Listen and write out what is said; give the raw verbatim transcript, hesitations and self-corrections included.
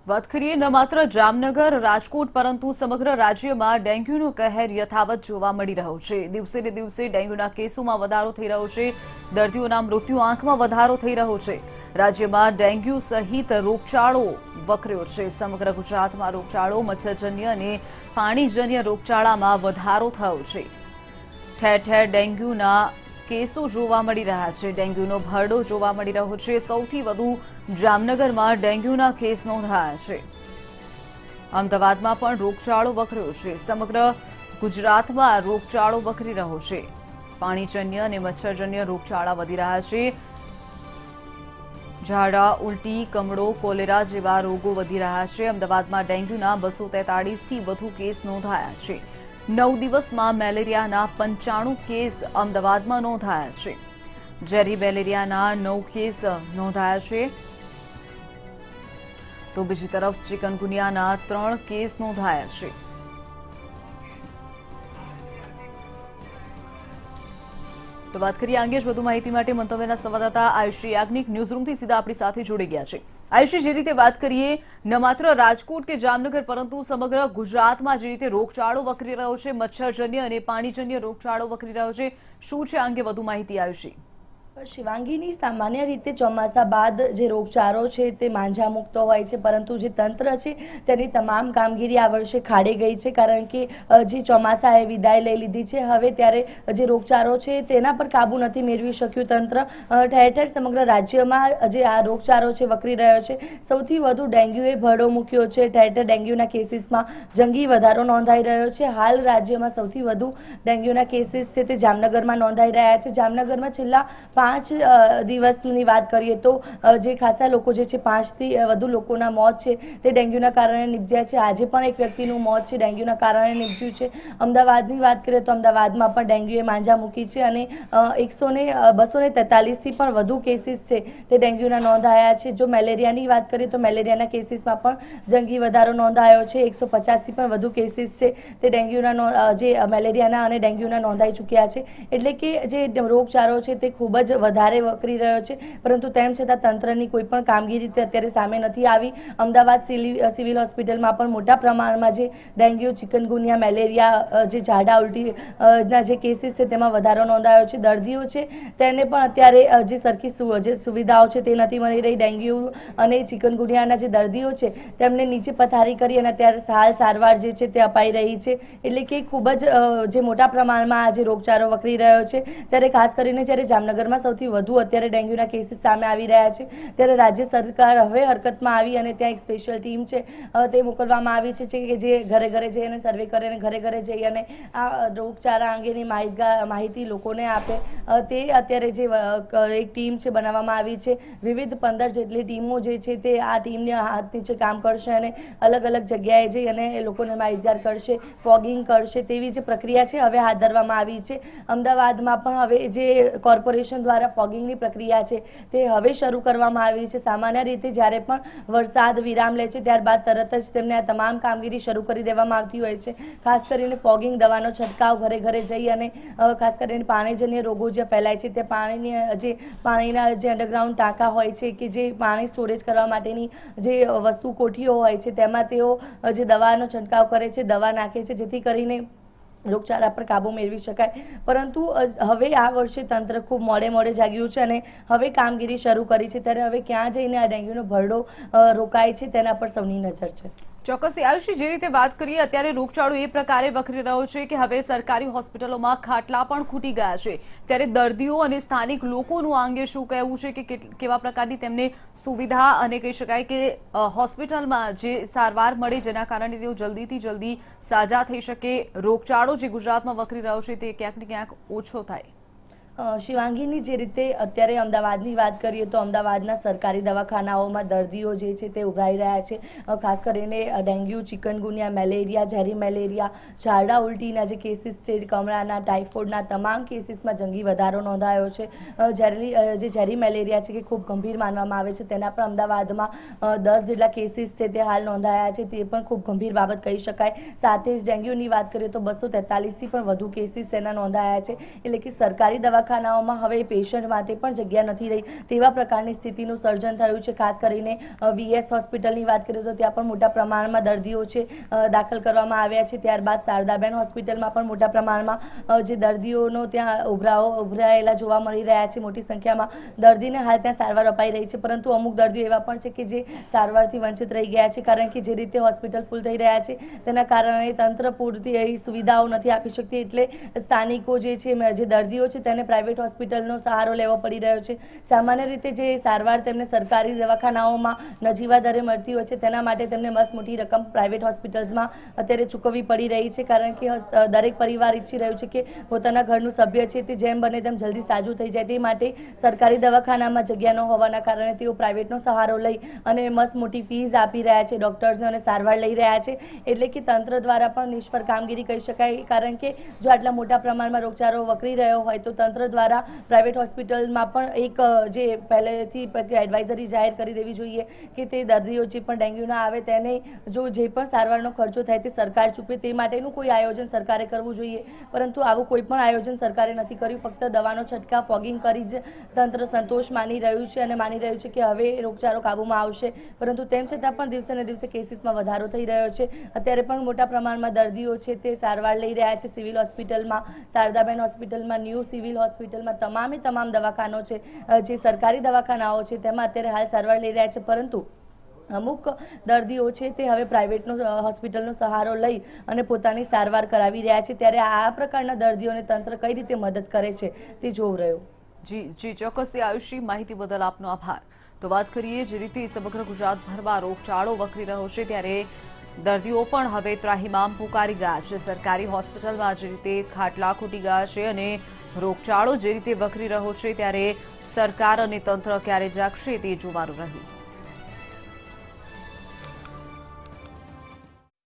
વાત કરીએ ન માત્ર જામનગર રાજકોટ પરંતુ સમગ્ર રાજ્યમાં ડેન્ગ્યુનો કહેર યથાવત જોવા મળી રહ્યો છે। દિવસે ને દિવસે ડેન્ગ્યુના કેસોમાં વધારો થઈ રહ્યો છે। દર્દીઓના મૃત્યુ આંકમાં વધારો થઈ રહ્યો છે। રાજ્યમાં ડેન્ગ્યુ સહિત રોગચાળો વકર્યો છે। સમગ્ર ગુજરાતમાં રોગચાળો મચ્છરજન્ય અને પાણીજન્ય રોગચાળામાં વધારો થયો છે। ઠેર ઠેર ડેન્ગ્યુના કેસો જોવા મળી રહ્યા છે। ડેન્ગ્યુનો ભરડો જોવા મળી રહ્યો છે। સૌથી વધુ જામનગરમાં ડેન્ગ્યુના કેસ નોંધાયા છે। અમદાવાદમાં પણ રોગચાળો વકર્યો છે। સમગ્ર ગુજરાતમાં રોગચાળો વકરી રહ્યો છે। પાણીજન્ય અને મચ્છરજન્ય રોગચાળા વધી રહ્યા છે। ઝાડા ઉલટી કમળો કોલેરા જેવા રોગો વધી રહ્યા છે। અમદાવાદમાં ડેન્ગ્યુના બસો તેતાળીસથી વધુ કેસ નોંધાયા છે। નવ દિવસમાં મેલેરિયાના પંચાણું કેસ અમદાવાદમાં નોંધાયા છે। ઝેરી મેલેરિયાના નવ કેસ નોંધાયા છે તો બીજી તરફ ચિકનગુનિયાના ત્રણ કેસ નોંધાયા છે। તો વાત કરીએ અંગે વધુ માહિતી માટે મંતવ્યના સંવાદદાતા આયુષી યાજ્ઞિક ન્યૂઝરૂમથી સીધા આપણી સાથે જોડી ગયા છે। આયુષી, જે રીતે વાત કરીએ ન માત્ર રાજકોટ કે જામનગર પરંતુ સમગ્ર ગુજરાતમાં જે રીતે રોગચાળો વકરી રહ્યો છે, મચ્છરજન્ય અને પાણીજન્ય રોગચાળો વકરી રહ્યો છે, શું છે અંગે વધુ માહિતી આયુષી? શિવાંગીની સામાન્ય રીતે ચોમાસા બાદ જે રોગચાળો છે તે માંજા મુક્ત હોય છે, પરંતુ જે તંત્ર છે તેની તમામ કામગીરી આ વર્ષે ખાડી ગઈ છે, કારણ કે જે ચોમાસાએ વિદાય લઈ લીધી છે હવે ત્યારે જે રોગચાળો છે તેના પર કાબુ નથી મેળવી શક્યું તંત્ર। ઠેર ઠેર સમગ્ર રાજ્યમાં જે આ રોગચાળો છે વકરી રહ્યો છે। સૌથી વધુ ડેન્ગ્યુએ ભરડો મૂક્યો છે। ઠેર ઠેર ડેન્ગ્યુના કેસીસમાં જંગી વધારો નોંધાઈ રહ્યો છે। હાલ રાજ્યમાં સૌથી વધુ ડેન્ગ્યુના કેસીસ છે તે જામનગરમાં નોંધાઈ રહ્યા છે। જામનગરમાં છેલ્લા પાંચ દિવસની વાત કરીએ તો જે ખાસા લોકો જે છે પાંચથી વધુ લોકોના મોત છે તે ડેન્ગ્યુના કારણે નીપજ્યા છે। આજે પણ એક વ્યક્તિનું મોત છે ડેન્ગ્યુના કારણે નીપજ્યું છે। અમદાવાદની વાત કરીએ તો અમદાવાદમાં પણ ડેન્ગ્યુએ માંજા મૂકી છે અને એકસો ને બસો ને તેતાલીસથી પણ વધુ કેસીસ છે તે ડેન્ગ્યુના નોંધાયા છે। જો મેલેરિયાની વાત કરીએ તો મેલેરિયાના કેસીસમાં પણ જંગી વધારો નોંધાયો છે। એકસો પચાસથી પણ વધુ કેસીસ છે તે ડેન્ગ્યુના જે મેલેરિયાના અને ડેન્ગ્યુના નોંધાઈ ચૂક્યા છે। એટલે કે જે રોગચાળો છે તે ખૂબ જ વધારે વકરી રહ્યો છે, પરંતુ તેમ છતાં તંત્રની કોઈ પણ કામગીરી અત્યારે સામે નથી આવી। અમદાવાદ સિવિલ હોસ્પિટલમાં પણ મોટા પ્રમાણમાં જે ડેન્ગ્યુ, ચિકનગુનિયા, મેલેરિયા, જે ઝાડા ઉલટી ના જે કેસીસ છે તેમાં વધારો નોંધાયો છે। દર્દીઓ છે તેને પણ અત્યારે જે સરખી જે સુવિધાઓ છે તે નથી મળી રહી। ડેન્ગ્યુ અને ચિકનગુનિયાના જે દર્દીઓ છે તેમને નીચે પથારી કરી અને અત્યારે હાલ સારવાર જે છે તે અપાઈ રહી છે। એટલે કે ખૂબ જ જે મોટા પ્રમાણમાં આ જે રોગચાળો વકરી રહ્યો છે, ત્યારે ખાસ કરીને જ્યારે જામનગરમાં સૌથી વધુ અત્યારે ડેન્ગ્યુના કેસીસ સામે આવી રહ્યા છે, ત્યારે રાજ્ય સરકાર હવે હરકતમાં આવી અને ત્યાં એક સ્પેશિયલ ટીમ છે તે મોકલવામાં આવી છે કે જે ઘરે ઘરે જઈ અને સર્વે કરે અને ઘરે ઘરે જઈ અને આ રોગચાળા અંગેની માહિતી લોકોને આપે। તે અત્યારે જે એક ટીમ છે બનાવવામાં આવી છે। વિવિધ પંદર જેટલી ટીમો જે છે તે આ ટીમને હાથ નીચે કામ કરશે અને અલગ અલગ જગ્યાએ જઈ અને એ લોકોને માહિતગાર કરશે, ફોગિંગ કરશે, તેવી જે પ્રક્રિયા છે હવે હાથ ધરવામાં આવી છે। અમદાવાદમાં પણ હવે જે કોર્પોરેશન દ્વારા ફોગિંગની પ્રક્રિયા છે તે હવે શરૂ કરવામાં આવી છે। સામાન્ય રીતે જ્યારે પણ વરસાદ વિરામ લે છે ત્યારબાદ તરત જ તેમને આ તમામ કામગીરી શરૂ કરી દેવામાં આવતી હોય છે। ખાસ કરીને ફોગિંગ, દવાનો છંટકાવ, ઘરે ઘરે જઈ અને ખાસ કરીને પાણીજન્ય રોગો જે ફેલાય છે તે પાણીની જે પાણીના જે અંડરગ્રાઉન્ડ ટાંકા હોય છે કે જે પાણી સ્ટોરેજ કરવા માટેની જે વસ્તુ કોઠીઓ હોય છે તેમાં તેઓ જે દવાનો છંટકાવ કરે છે, દવા નાખે છે, જેથી કરીને રોગચાળા પર કાબુ મેળવી શકાય। પરંતુ હવે આ વર્ષે તંત્ર ખૂબ મોડે મોડે જાગ્યું છે અને હવે કામગીરી શરૂ કરી છે, ત્યારે હવે ક્યાં જઈને આ ડેન્ગ્યુનો ભરડો રોકાય છે તેના પર સૌની નજર છે। ચોક્કસ આયુષી, જે રીતે વાત કરીએ અત્યારે રોગચાળો એ પ્રકારે વકરી રહ્યો છે કે હવે સરકારી હોસ્પિટલોમાં ખાટલા પણ ખૂટી ગયા છે, ત્યારે દર્દીઓ અને સ્થાનિક લોકોનું આ અંગે શું કહેવું છે કે કેવા પ્રકારની તેમને સુવિધા અને કહી શકાય કે હોસ્પિટલમાં જે સારવાર મળે જેના કારણે તેઓ જલ્દીથી જલ્દી સાજા થઈ શકે, રોગચાળો જે ગુજરાતમાં વકરી રહ્યો છે તે ક્યાંક ને ક્યાંક ઓછો થાય? શિવાંગીની જે રીતે અત્યારે અમદાવાદની વાત કરીએ તો અમદાવાદના સરકારી દવાખાનાઓમાં દર્દીઓ જે છે તે ઉભરાઈ રહ્યા છે। ખાસ કરીને ડેન્ગ્યુ, ચિકનગુનિયા, મેલેરિયા, ઝેરી મેલેરિયા, ઝાડા ઉલટીના જે કેસીસ છે, કમળાના, ટાઇફોઇડના તમામ કેસીસમાં જંગી વધારો નોંધાયો છે। ઝેરી જે ઝેરી મેલેરિયા છે કે ખૂબ ગંભીર માનવામાં આવે છે, તેના પણ અમદાવાદમાં દસ જેટલા કેસીસ છે તે હાલ નોંધાયા છે, તે પણ ખૂબ ગંભીર બાબત કહી શકાય। સાથે જ ડેન્ગ્યુની વાત કરીએ તો બસો તેતાલીસથી પણ વધુ કેસીસ તેના નોંધાયા છે। એટલે કે સરકારી દવા દવાખાનાઓમાં હવે પેશન્ટ માટે પણ જગ્યા નથી રહી, તેવા પ્રકારની સ્થિતિનું સર્જન થયું છે. ખાસ કરીને વીએસ હોસ્પિટલની વાત કરીએ તો ત્યાં પણ મોટા પ્રમાણમાં દર્દીઓ છે દાખલ કરવામાં આવ્યા છે. ત્યારબાદ શારદાબેન હોસ્પિટલમાં પણ મોટા પ્રમાણમાં જે દર્દીઓનો ત્યાં ઉભરાઓ ઉભરાયેલા જોવા મળી રહ્યા છે. મોટી સંખ્યામાં દર્દીને હાલ ત્યાં સારવાર અપાઈ રહી છે, પરંતુ અમુક દર્દીઓ એવા પણ છે કે જે સારવારથી વંચિત રહી ગયા છે, કારણ કે જે રીતે હોસ્પિટલ ફૂલ થઈ રહ્યા છે તેના કારણે તંત્ર પૂરતી એવી સુવિધાઓ નથી આપી શકતી. એટલે સ્થાનિકો જે છે જે દર્દીઓ છે તેને પ્રાઇવેટ હોસ્પિટલનો સહારો લેવો પડી રહ્યો છે. સામાન્ય રીતે જે સારવાર તેમને સરકારી દવાખાનાઓમાં નજીવા દરે મળતી હોય છે તેના માટે તેમને મસ્ત મોટી રકમ પ્રાઇવેટ હોસ્પિટલ્સમાં અત્યારે ચૂકવવી પડી રહી છે, કારણ કે દરેક પરિવાર ઈચ્છી રહ્યું છે કે પોતાના ઘરનું સભ્ય છે તે જેમ બને તેમ જલ્દી સાજું થઈ જાય. તે માટે સરકારી દવાખાનામાં જગ્યા ન હોવાના કારણે તેઓ પ્રાઇવેટનો સહારો લઈ અને મસ્ત મોટી ફીઝ આપી રહ્યા છે, ડોક્ટર્સને અને સારવાર લઈ રહ્યા છે. એટલે કે તંત્ર દ્વારા પણ નિષ્ફળ કામગીરી કહી શકાય, કારણ કે જો આટલા મોટા પ્રમાણમાં રોગચાળો વકરી રહ્યો હોય તો તંત્ર દ્વારા પ્રાઇવેટ હોસ્પિટલમાં પણ એક જે પહેલેથી એડવાઇઝરી જાહેર કરી દેવી જોઈએ કે તે દર્દીઓ જે પણ ડેન્ગ્યુના આવે તેને જો જે પણ સારવારનો ખર્ચો થાય તે સરકાર ચૂકવે, તે માટેનું કોઈ આયોજન સરકારે કરવું જોઈએ. પરંતુ આવું કોઈ પણ આયોજન સરકારે નથી કર્યું. ફક્ત દવાનો છંટકાવ, ફોગિંગ કરી જ તંત્ર સંતોષ માની રહ્યું છે અને માની રહ્યું છે કે હવે રોગચાળો કાબૂમાં આવશે, પરંતુ તેમ છતાં પણ દિવસે ને દિવસે કેસીસમાં વધારો થઈ રહ્યો છે. અત્યારે પણ મોટા પ્રમાણમાં દર્દીઓ છે તે સારવાર લઈ રહ્યા છે સિવિલ હોસ્પિટલમાં, શારદાબેન હોસ્પિટલમાં, ન્યૂ સિવિલ હોસ્પિટલમાં, તમામે તમામ દવાખાનો છે જે સરકારી દવાખાનાઓ છે તેમાં અત્યારે હાલ સારવાર લઈ રહ્યા છે. પરંતુ અમુક દર્દીઓ છે તે હવે પ્રાઇવેટનો હોસ્પિટલનો સહારો લઈ અને પોતાની સારવાર કરાવી રહ્યા છે. ત્યારે આ પ્રકારના દર્દીઓને તંત્ર કઈ રીતે મદદ કરે છે તે જોવું રહ્યું. જી જી ચોક્કસથી આયુષી, માહિતી બદલ આપનો આભાર. તો વાત કરીએ જે રીતે સમગ્ર ગુજરાતભરમાં રોગચાળો વકરી રહ્યો છે ત્યારે દર્દીઓ પણ હવે ત્રાહિમામ પુકારી ગયા છે. સરકારી હોસ્પિટલમાં જે રીતે ખાટલા ખૂટી ગયા છે અને રોગચાળો જે રીતે વકરી રહ્યો છે ત્યારે સરકાર અને તંત્ર ક્યારે જાગશે તે જોવાનું રહ્યું.